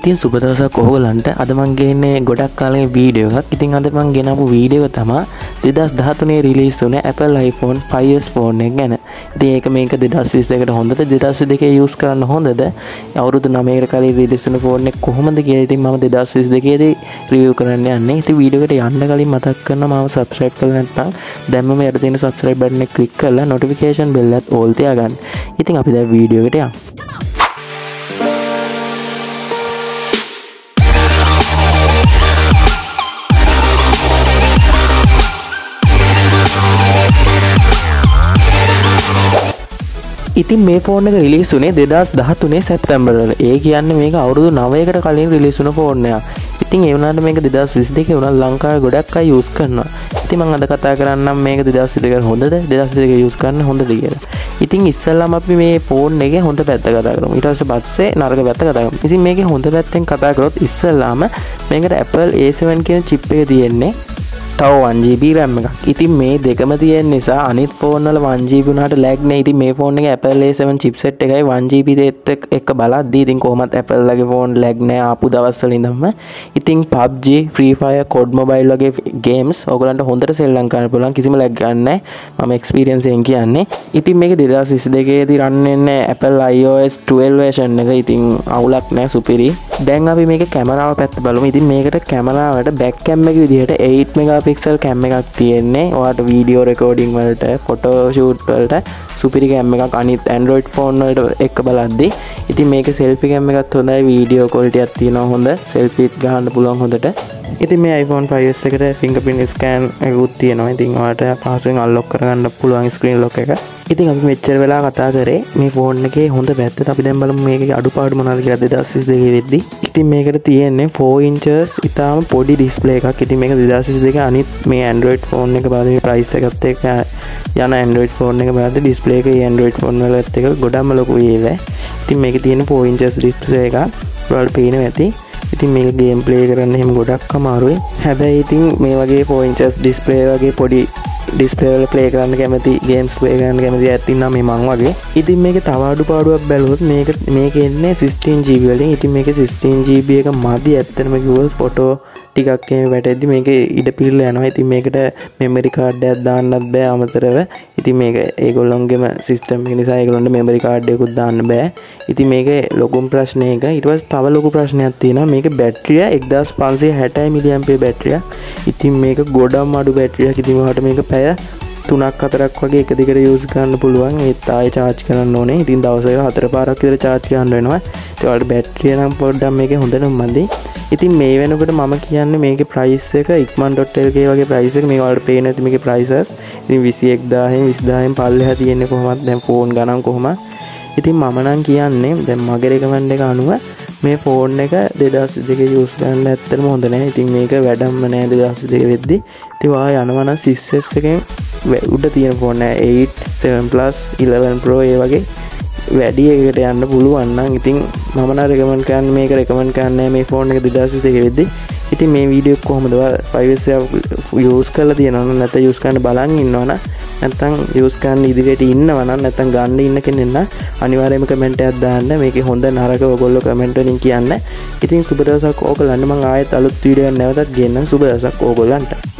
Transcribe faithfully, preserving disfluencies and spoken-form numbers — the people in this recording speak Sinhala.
ඉතින් සුබ දවසක් ඔයගොල්ලන්ට. අද මම ගේන්නේ ගොඩක් කාලෙක වීඩියෝ එකක්. ඉතින් අද මම ගෙනාපු වීඩියෝ එක තමයි දෙදාස් දහතුනේ රිලීස් වුණ Apple iPhone five S phone එක ගැන. ඉතින් ඒක මේක දෙදාස් විස්ස එකට හොඳද දෙදාස් විස්ස දෙකේ යූස් කරන්න හොඳද? අවුරුදු නවයකට කලින් රිලීස් වුණ ෆෝන් එක කොහොමද කියලා ඉතින් මම දෙදාස් විස්ස දෙකේදී රිවිව් කරන්න යන්නේ. ඉතින් වීඩියෝ එකට යන්න කලින් මතක් කරනවා මාව subscribe කරලා නැත්නම් දැන්ම යට තියෙන subscribe button එක click කරලා notification bell එකත් all තියාගන්න. ඉතින් අපි දැන් වීඩියෝ එකට යමු. ඉතින් මේ ෆෝන් එක රිලීස් වුණේ දෙදාස් දහතුනේ සැප්තැම්බර් වල. ඒ කියන්නේ මේක අවුරුදු නවයකට කලින් රිලීස් වුණ ෆෝන් එකක්. ඉතින් ඒ වුණාට මේක දෙදාස් විස්ස දෙකේ වුණා ලංකාවේ ගොඩක් අය යූස් කරනවා. ඉතින් මම අද කතා කරන්නම් මේක දෙදාස් විස්ස දෙකේ හොඳද දෙදාස් විස්ස දෙකේ යූස් කරන්න හොඳද කියලා. ඉතින් ඉස්සෙල්ලාම අපි මේ ෆෝන් එකේ හොඳ පැත්ත කතා කරමු. ඊට පස්සේ පස්සේ නරක පැත්ත කතා කරමු. ඉතින් මේකේ හොඳ පැත්තෙන් කතා කරොත් ඉස්සෙල්ලාම මේකට Apple A seven කියන chip එක තියෙන්නේ. තව one G B RAM එකක්. ඉතින් මේ දෙකම තියෙන නිසා අනිත් ෆෝන් වල one G B උනාට lag නෑ. ඉතින් මේ ෆෝන් එකේ Apple A seven chipset එකයි one G B දෙත් එක්ක බලද්දී ඉතින් කොහොමත් Apple ලගේ ෆෝන් lag නෑ ආපු දවස්වල ඉඳන්ම. ඉතින් P U B G, Free Fire, Code Mobile වගේ games ඔයගලන්ට හොඳට සෙල්ලම් කරන්න පුළුවන්. කිසිම lag ගන්න නෑ. මම experience එකෙන් කියන්නේ. ඉතින් මේක දෙදාස් විස්ස දෙකේදී run වෙන්නේ Apple i O S twelve version එක. ඉතින් අවුලක් නෑ සුපිරි. දැන් අපි මේකේ කැමරාව පැත්ත බලමු. ඉතින් මේකට කැමරාවට back cam එක විදිහට eight megapixel cam එකක් තියෙන්නේ. ඔයාලට වීඩියෝ රෙකෝඩින් වලට, ෆොටෝ ෂූට් වලට සුපිරි cam එකක් අනිත් Android ෆෝන් වලට එක්ක බලද්දී. ඉතින් මේකේ selfie cam එකත් හොඳයි, වීඩියෝ quality එකක් තියෙනවා හොඳ. selfieත් ගන්න පුළුවන් හොඳට. ඉතින් මේ iPhone five S එකට fingerprint scan එකකුත් තියෙනවා. ඉතින් ඔයාලට පහසුවෙන් unlock කරගන්න පුළුවන් screen lock එක. ඉතින් අපි මෙච්චර වෙලා කතා කරේ මේ ෆෝන් එකේ හොඳ පැත්තට. අපි දැන් බලමු මේකේ අඩුපාඩු මොනවද කියලා දෙදාස් විස්ස දෙකේ වෙද්දී. ඉතින් මේකට තියෙන්නේ four inches ඉතාලම පොඩි display එකක්. ඉතින් මේක දෙදාස් විස්ස දෙකේ අනිත් මේ Android ෆෝන් එක බලද්දී මේ price එකත් එක්ක යන Android ෆෝන් එක බලද්දී display එක ඒ Android ෆෝන් වලත් එක්ක ගොඩක්ම ලොකු වේවා. ඉතින් මේකේ තියෙන four inches display එකක් ඔයාලට පේනවා ඇති. ඉතින් මේක ගේම් ප්ලේ කරන්න එහෙම ගොඩක් අමාරුයි. හැබැයි ඉතින් මේ වගේ four inches display වගේ පොඩි display වල play කරන්න කැමති, games play කරන්න කැමති අයත් ඉන්නවා මේ මං වගේ. ඉතින් මේකේ තව අඩුපාඩුවක් බැලුවොත් මේක මේකේ ඉන්නේ sixteen G B වලින්. ඉතින් මේකේ sixteen G B එක මදි ඇත්තටම කිව්වොත් ෆොටෝ ටිකක් එහෙම වැටෙද්දි මේකේ ඉඩ පිරලා යනවා. ඉතින් මේකට memory card එකක් දාන්නත් බෑ අමතරව. ඉතින් මේක ඒගොල්ලොන්ගේම system එක නිසා ඒගොල්ලොන්ට memory card එකකුත් දාන්න බෑ. ඉතින් මේකේ ලොකුම ප්‍රශ්නේ එක. ඊට පස්සේ තව ලොකු ප්‍රශ්නයක් තියෙනවා. මේකේ බැටරිය එක්දාස් පන්සිය හැටයි මිලියම්පියර් බැටරියක්. ඉතින් මේක ගොඩක් අඩු බැටරියක්. ඉතින් ඔයාලට මේක පැය තුනක් හතරක් වගේ එක දිගට යූස් කරන්න පුළුවන්. ඒත් ආයෙ charge කරන්න ඕනේ. ඉතින් දවසකට හතර පාරක් විතර charge කරන්න වෙනවා. ඒත් ඔයාලට බැටරිය නම් පොඩ්ඩක් මේකේ හොඳටම මදි. ඉතින් මේ වෙනකොට මම කියන්නේ මේකේ price එක ඉක්මන් dot L K වගේ price එක මේ ඔයාලට පේන්නේ නැති මේකේ prices. ඉතින් විසි එක් දාහෙන් විසි දාහෙන් පල්ලෙහා තියෙන්නේ කොහොමද දැන් ෆෝන් ගණන් කොහොමද? ඉතින් මම නම් කියන්නේ දැන් මගේ recommend එක අනුව මේ ෆෝන් එක දෙදාස් දෙකේ යූස් කරන්න ඇත්තටම හොඳ නැහැ. ඉතින් මේක වැඩක්ම නැහැ දෙදාස් දෙකේ වෙද්දි. ඉතින් ඔයා යනවා නම් six S එකෙන් උඩ තියෙන ෆෝන් එක eight, seven plus, eleven Pro ඒ වගේ වැඩි එකකට යන්න පුළුවන් නම් ඉතින් මම නම් recommend කරන්නේ මේක recommend කරන්නේ මේ ෆෝන් එක දෙදාස් දෙකේ වෙද්දි. ඉතින් මේ වීඩියෝ එක කොහොමද five S යූස් කරලා තියෙනවා නම් නැත්නම් යූස් කරන්න බලන් ඉන්නවා නම් නැත්නම් යූස් කරන්න ඉදිරියට ඉන්නවා නම් නැත්නම් ගන්න ඉන්න කෙනෙක් නම් අනිවාර්යයෙන්ම කමෙන්ට් එකක් දාන්න. මේකේ හොඳ නරක ඔයගොල්ලෝ කමෙන්ට් වලින් කියන්න. ඉතින් සුබ දවසක් ඕගොල්ලන්ට. මම ආයෙත් අලුත් වීඩියෝ එකක් නැවතත් ගෙන්නන්න. සුබ දවසක් ඕගොල්ලන්ට.